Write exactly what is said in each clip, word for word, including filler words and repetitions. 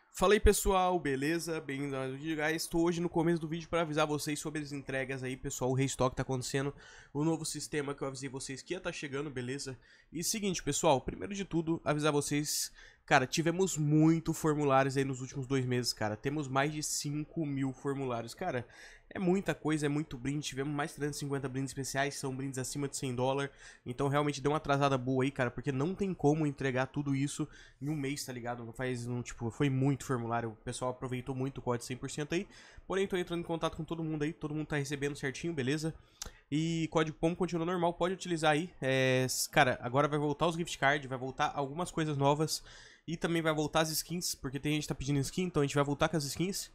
Fala aí pessoal, beleza? Bem-vindo a mais um vídeo, guys. Estou hoje no começo do vídeo para avisar vocês sobre as entregas aí, pessoal. O restock tá acontecendo, o novo sistema que eu avisei vocês que ia estar chegando, beleza? E seguinte, pessoal, primeiro de tudo, avisar vocês, cara, tivemos muito formulários aí nos últimos dois meses, cara. Temos mais de cinco mil formulários, cara. É muita coisa, é muito brinde. Tivemos mais de trezentos e cinquenta brindes especiais, são brindes acima de cem dólares. Então realmente deu uma atrasada boa aí, cara, porque não tem como entregar tudo isso em um mês, tá ligado? Não faz, não, tipo, foi muito formulário, o pessoal aproveitou muito o código cem por cento aí, porém tô entrando em contato com todo mundo aí, todo mundo tá recebendo certinho, beleza? E código P O M continua normal, pode utilizar aí, é, cara, agora vai voltar os gift cards, vai voltar algumas coisas novas, e também vai voltar as skins, porque tem gente que tá pedindo skin, então a gente vai voltar com as skins.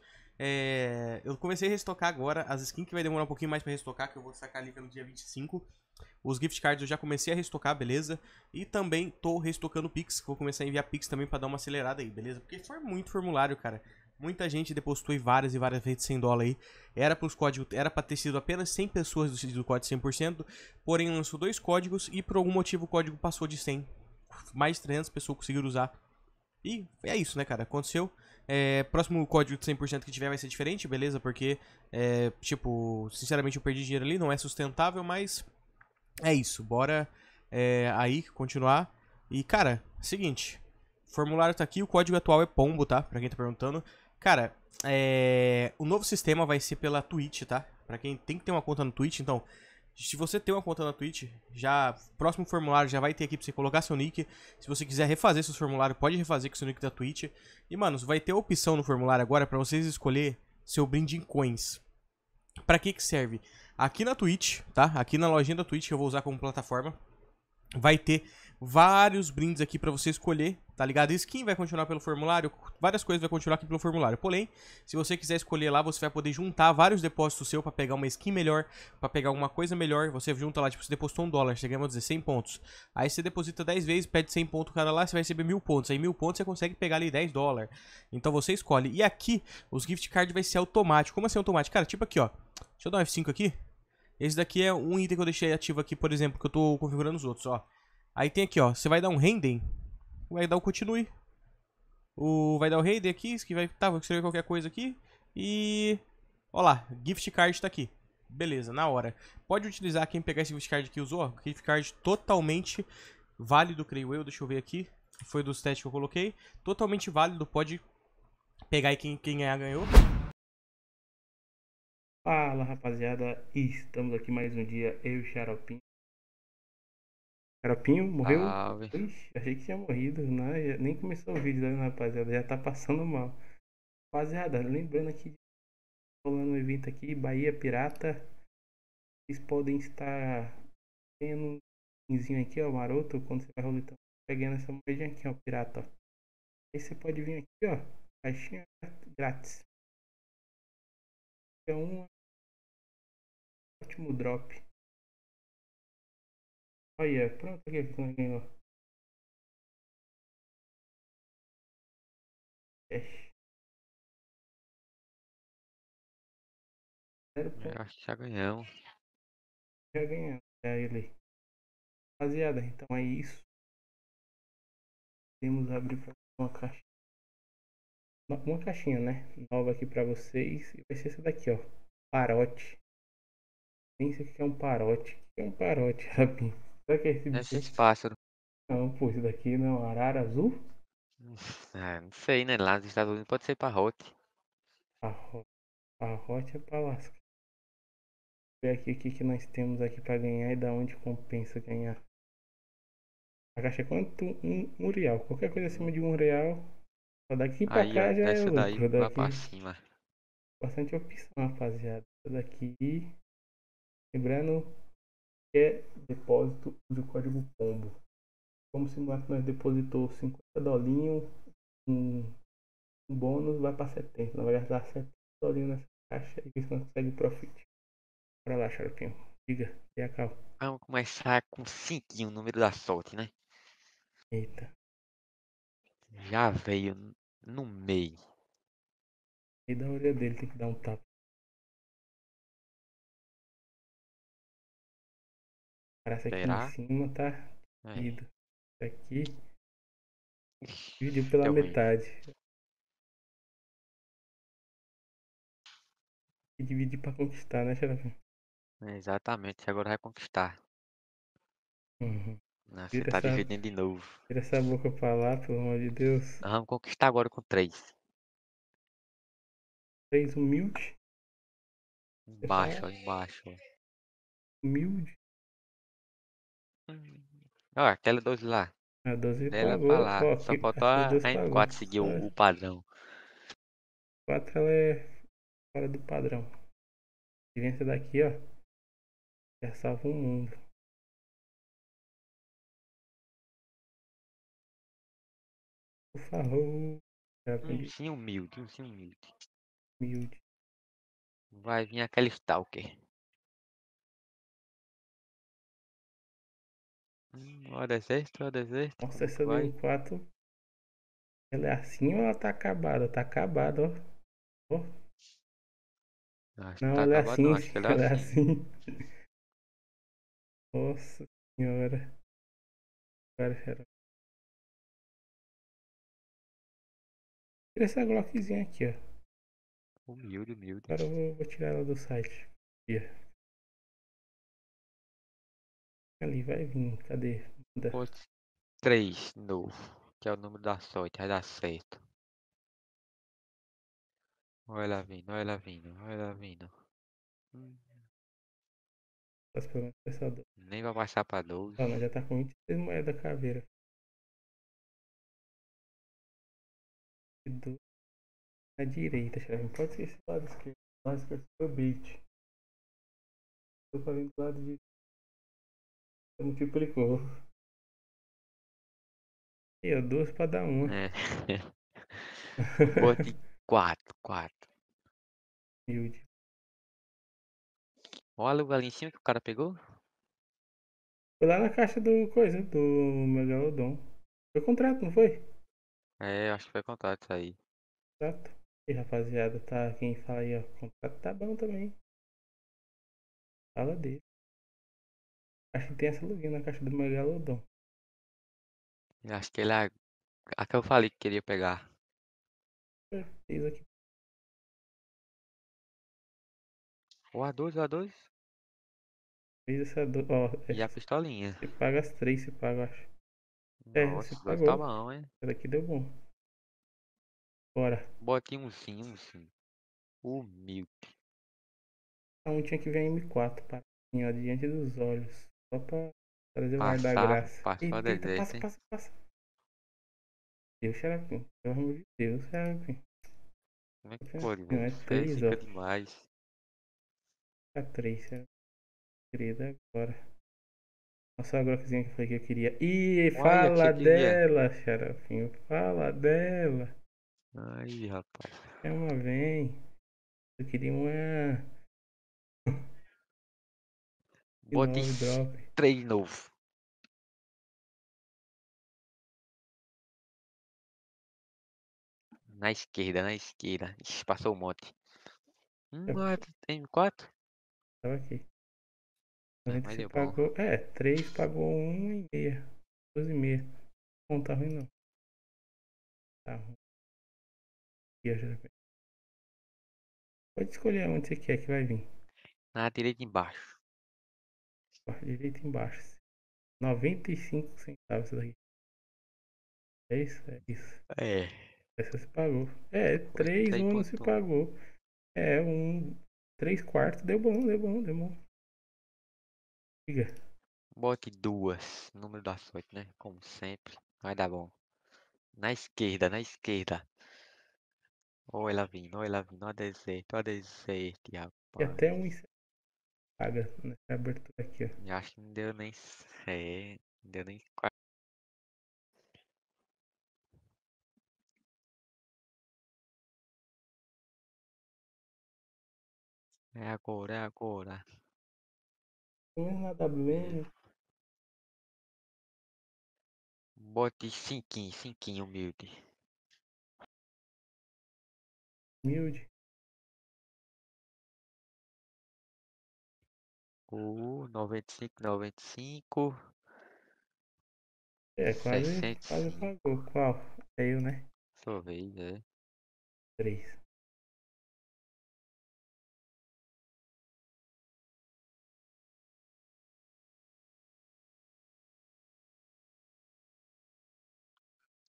É, eu comecei a restocar agora, as skins que vai demorar um pouquinho mais pra restocar, que eu vou sacar ali pelo dia vinte e cinco. Os gift cards eu já comecei a restocar, beleza? E também tô restocando Pix, que vou começar a enviar Pix também pra dar uma acelerada aí, beleza? Porque foi muito formulário, cara. Muita gente depositou aí várias e várias vezes cem dólares aí. Era pros códigos, era pra ter sido apenas cem pessoas do, do código cem por cento, porém lançou dois códigos e por algum motivo o código passou de cem. Mais de trezentas pessoas conseguiram usar. E é isso, né, cara? Aconteceu. É, próximo código de cem por cento que tiver vai ser diferente, beleza? Porque, é, tipo, sinceramente eu perdi dinheiro ali, não é sustentável, mas é isso, bora é, aí continuar. E, cara, seguinte, o formulário tá aqui, o código atual é Pombo, tá? Pra quem tá perguntando. Cara, é, o novo sistema vai ser pela Twitch, tá? Pra quem tem que ter uma conta no Twitch, então, se você tem uma conta na Twitch, já próximo formulário já vai ter aqui pra você colocar seu nick. Se você quiser refazer seus formulários, pode refazer com seu nick da Twitch. E, mano, vai ter a opção no formulário agora pra vocês escolher seu brinde em coins. Pra que que serve? Aqui na Twitch, tá? Aqui na lojinha da Twitch que eu vou usar como plataforma, vai ter vários brindes aqui pra você escolher, tá ligado? Skin vai continuar pelo formulário, várias coisas vai continuar aqui pelo formulário. Porém, se você quiser escolher lá, você vai poder juntar vários depósitos seu pra pegar uma skin melhor, pra pegar alguma coisa melhor. Você junta lá, tipo, você depositou um dólar, você ganha, vamos dizer, cem pontos. Aí você deposita dez vezes, pede cem pontos cada lá, você vai receber mil pontos. Aí mil pontos você consegue pegar ali dez dólares. Então você escolhe. E aqui, os gift cards vai ser automático. Como assim automático? Cara, tipo aqui, ó. Deixa eu dar um F cinco aqui. Esse daqui é um item que eu deixei ativo aqui, por exemplo, que eu tô configurando os outros, ó. Aí tem aqui, ó. Você vai dar um render, vai dar o continue. O, vai dar o render aqui, que vai, tá, vou escrever qualquer coisa aqui. E, ó lá, gift card tá aqui. Beleza, na hora. Pode utilizar quem pegar esse gift card que usou, ó. Gift card totalmente válido, creio eu. Deixa eu ver aqui. Foi dos testes que eu coloquei. Totalmente válido, pode pegar aí quem, quem ganhar, ganhou. Fala rapaziada, estamos aqui mais um dia, eu e o Xaropinho. Xaropinho morreu? Salve. Ixi, achei que tinha morrido, né? Nem começou o vídeo, né, rapaziada? Já tá passando mal. Rapaziada, lembrando aqui, rolando um evento aqui, Bahia Pirata. Vocês podem estar tendo um pinzinho aqui, ó, maroto, quando você vai roletando, pegando essa moedinha aqui, ó, pirata, ó. Aí você pode vir aqui, ó, caixinha grátis. É um ótimo drop. Olha, pronto, aqui, ganhou. Cash. Zero Eu ponto, acho que já ganhamos. já ganhamos. É ele. Rapaziada, então é isso. Temos abrir pra uma caixa. Uma caixinha, né? Nova aqui pra vocês. E vai ser essa daqui, ó. Parote. Nem sei o que é um parote. O que é um parote, rapinho? Será que é esse bicho Esses aqui? pássaros. Não, pô, esse daqui não. Arara azul? Ah, não sei, né? Lá nos Estados Unidos pode ser parrote. Parrote. Parrote é pra lascar. Ver aqui o que, que nós temos aqui pra ganhar e da onde compensa ganhar. A caixa é quanto? Um, um real. Qualquer coisa acima de um real. Só daqui pra Aí, ó, cá já é dessa daí lucro. vai Daqui. pra cima. Bastante opção, rapaziada. Essa daqui. Lembrando que é depósito do código POMBO. Vamos simular que nós depositou cinquenta dolinhos, um, um bônus vai para setenta. Nós vai gastar setenta dolinhos nessa caixa e ver se nós conseguimos profit. Bora lá, Xaropinho. Diga, e a cal. Vamos começar com cinco, o número da sorte, né? Eita. Já veio no meio. E da orelha dele tem que dar um tapa. Cara, essa aqui em Será? cima tá É. ido. Essa aqui Ixi, dividiu pela deu ruim. metade. E dividir pra conquistar, né, Xarope? Exatamente, agora vai conquistar. Uhum. Não, você Vira tá essa, dividindo de novo. vira essa boca pra lá, pelo amor de Deus. Nós vamos conquistar agora com três. Três humilde. Você Embaixo, tá ó, embaixo, ó. humilde. Hum. Ó, aquela doze lá. A doze Dela pra pagou. lá. Ó, Só aqui, faltou essas a, duas a pagou. M quatro seguir Só o, o padrão. quatro ela é fora do padrão. E vem essa daqui, ó. Já salva o mundo. Por favor. Já Um aprendi sim humilde, um sim humilde. humilde. Vai vir aquele Stalker. Hum, ó, deserto, ó, deserto. Nossa, Como que essa do vai? M quatro. Ela é assim ou ela tá acabada? Tá acabada, ó. Ó. Acho que Não, tá ela é acabado não, assim. acho que ele é Ela é assim. assim. Nossa senhora. Agora, Xarope. Tira essa Glockzinha aqui, ó. Humilde, humilde. Agora eu vou, vou tirar ela do site. Aqui, ó. Ali, vai vir. Cadê? Manda. Pô, três novo. Que é o número da sorte, vai dar certo. Olha ela vindo, olha ela vindo, olha ela vindo. Hum, Posso pelo menos essa do... nem vai passar pra doze. Ó, nós já tá com vinte e seis moedas caveira. E do... Na direita, Xarope. Pode ser esse lado esquerdo. O lado esquerdo foi o bait. Tô falando do lado direito. Multiplicou. E ó, duas pra dar uma. É. Bote quatro, quatro. Humilde. Olha o ali em cima que o cara pegou. Foi lá na caixa do coisa, do Megalodon. Foi contrato, não foi? É, acho que foi contrato isso aí. Contrato. E rapaziada, tá? Quem fala aí, ó. Contrato tá bom também. Fala dele. Acho que tem essa luvinha na caixa do Megalodon. Eu acho que ele é a, a que eu falei que queria pegar. Certeza que O A doze, o A doze. fez essa. Do... Ó, E a essa... pistolinha. você paga as três, você paga, eu acho. É, você Nossa, doze tá pagou. bom, hein? Essa daqui deu bom. Bora. Bote um sim, um sim. Humilde. A um tinha que vir a M quatro, para assim, ó, diante dos olhos. Só pra trazer o ar da Passar, graça. passou a Eita, eita, passa, deserto, hein? passa, passa. Deus, Xarapim. Pelo amor de Deus, Xarapim. Como é que pode, Não, velho? é Você é três, ó. zica demais. Tá três, Xarapim. Querida, agora. Nossa, a Glockzinha que foi que eu queria. Ih, Olha que fala você queria. dela, Xarapim. Fala dela. Aí, rapaz. Chama, vem. Eu queria uma. Bote nove drop. três novo. Na esquerda, na esquerda. Ixi, passou um monte. Hum, ah, M quatro? Tava aqui. Ah, Normalmente mas você deu bom. pagou. É, três pagou um e meia. Doze e meia. Não tá ruim não. Tá ruim. Aqui, ó, Xarapim. Pode escolher onde você quer que vai vir. Na direita embaixo. Parte direita embaixo. noventa e cinco centavos isso daqui. É isso? É isso. É. Essa se pagou. É, Foi três no ano se três ponto um. pagou. É, um. Três quartos. Deu bom, deu bom, deu bom. Diga. Bote duas. Número da sorte, né? Como sempre. Vai dar bom. Na esquerda, na esquerda. Olha ela vindo, olha ela vindo. Olha deserto, olha deserto, E rapaz. até um se paga nessa abertura aqui, ó. Eu acho que não deu nem certo. Não deu nem quatro. É agora, é agora. Pelo menos na W M, Bote cinquinho, cinquinho humilde. humilde. O noventa e cinco, noventa e cinco. É, quase, sessenta quase e pagou. cinco. Qual? É eu, né? Sua vez, é. Três.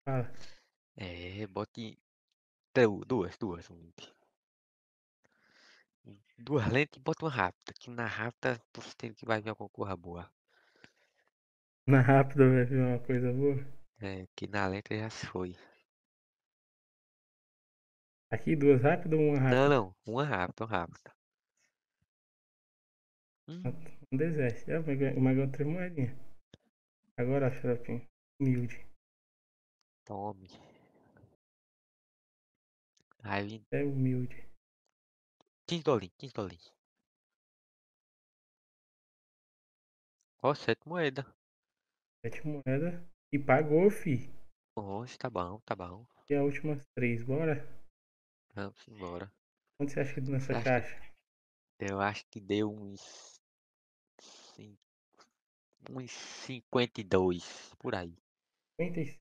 Fala. É, bote teu- duas, duas. um vinte. Duas lentes e bota uma rápida. Que na rápida tô sentindo que vai vir alguma coisa boa. Na rápida vai vir uma coisa boa. É, que na lente já se foi. Aqui duas rápidas ou uma Não, rápida? não. Uma rápida, uma rápida. Hum, Um deseste. É, mas ganhou mas ganhou três moedinhas. Agora, xaropinho. Humilde. tome. Aí, É humilde. quinze dolinhos, quinze dolinhos. Ó, sete moedas. Sete moedas. E pagou, fi. Oxe, tá bom, tá bom. E as últimas três, bora? Vamos embora. Quanto você acha que deu nessa Você acha que... caixa? Eu acho que deu uns... cin- Uns cinquenta e dois, por aí. cinquenta e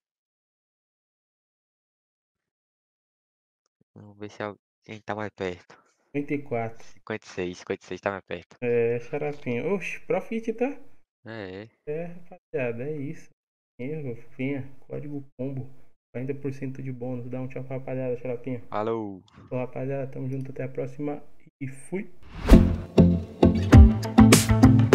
Vamos ver se alguém tá mais perto. cinquenta e quatro. cinquenta e seis, cinquenta e seis tá mais perto. É, xaropinho. Oxe, profit, tá? É, É, rapaziada, é isso. Erro, vinha. Código combo. quarenta por cento de bônus. Dá um tchau pra rapaziada, xaropinho. falou. Então, rapaziada, tamo junto. Até a próxima. E fui.